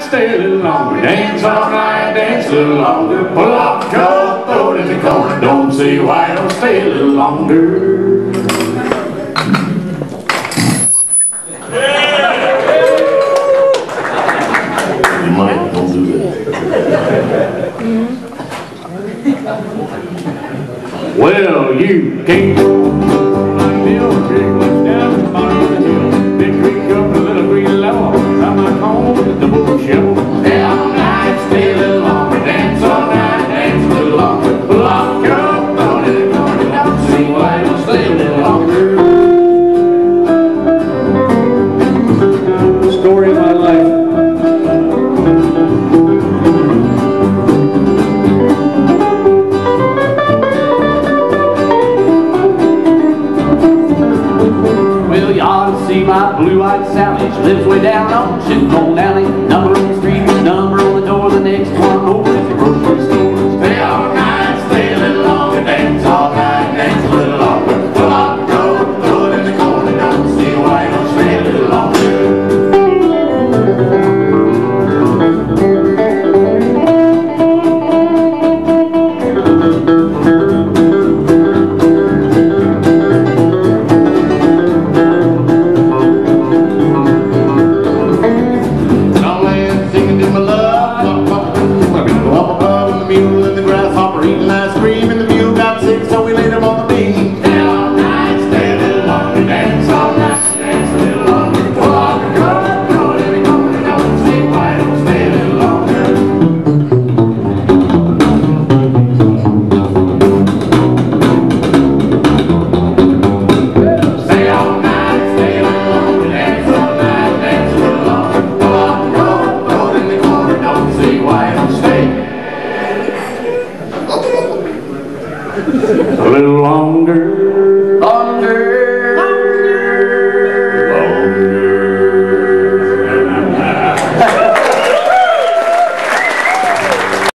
stay a little longer. Dance all night, dance a little longer. Pull off your coat, throw it in the corner. Don't see why, don't stay a little longer. You might, don't do that. Well, you can't go like the old creek looks down the bottom of the hill. Big creek up a little green level. I'm like home with the bull shovel. Stay all night, stay a little longer. Dance all night, dance a little longer. Pull off your coat, throw it in the corner. Don't see why, don't stay a little longer. Story of my life. See my blue-eyed Sally, she lives way down on Shinbone Alley. Number on the street, number on the door, the next one over is the grocery store. Stay all night, stay a little longer, dance all night, dance a little longer. Pull out the coat, throw it in the corner, don't see why you don't stay a little longer. A little longer.